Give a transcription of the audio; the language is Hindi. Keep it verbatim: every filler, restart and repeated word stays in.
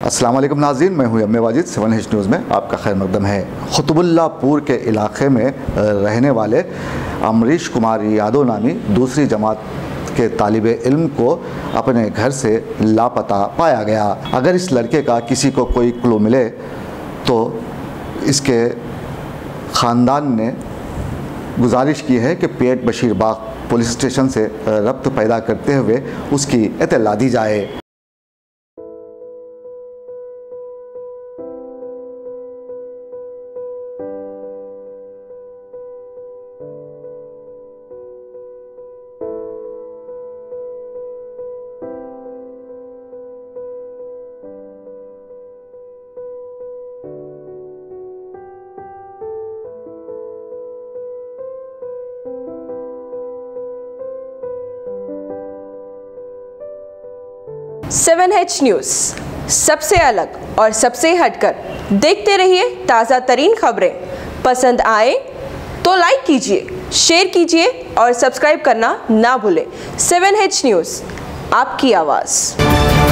अस्सलाम वालेकुम नाज़रीन, मैं हूं M A Wajid. Seven H news में आपका खैर मकदम है। कुतुबुल्लाहपुर के इलाके में रहने वाले अमरीश कुमार यादव नामी दूसरी जमात के तालिबे इल्म को अपने घर से लापता पाया गया। अगर इस लड़के का किसी को कोई क्लू मिले तो इसके ख़ानदान ने गुजारिश की है कि पेट बशीर बाग पुलिस स्टेशन से रब्त पैदा करते हुए उसकी इत्तला दी जाए। सेवन एच न्यूज़, सबसे अलग और सबसे हटकर। देखते रहिए ताज़ा तरीन खबरें। पसंद आए तो लाइक कीजिए, शेयर कीजिए और सब्सक्राइब करना ना भूलें। सेवन एच न्यूज़, आपकी आवाज़।